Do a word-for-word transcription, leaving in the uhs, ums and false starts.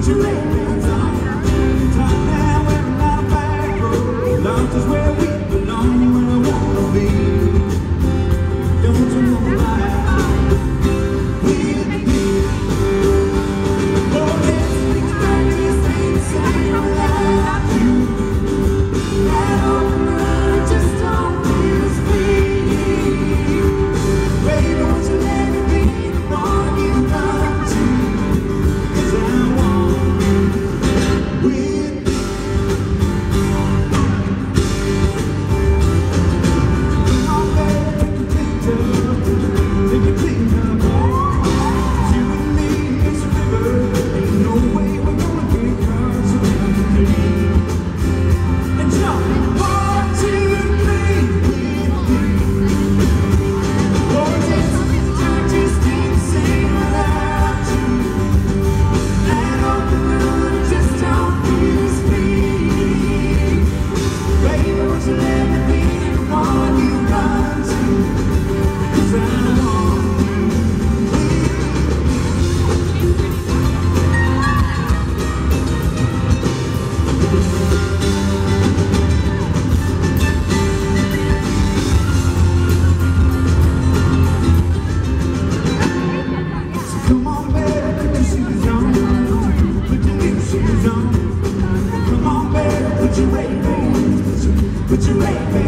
your ravens on. Top down, wearing out a back road. Lost is where we belong, where I wanna be. Don't you know why? With me. Oh, yes, we can just ain't saying without you. That open road just don't feel as free. Baby, won't you let me be the one you come to? 'Cause I want you with me. Come on, baby, take it up, take it clean up. You and me, it's a river. Ain't no way we're gonna get across it. And jump, one, two, three, with me. Oh, yes, I just can't say without you. That open road just don't feel as free. Baby, won't you let me be the one you run to? 'Cause I want you with me. So come on, baby, put your shoes on. Put your new shoes on. Come on, baby, put your Ray-Bans, put your, put your Ray-Bans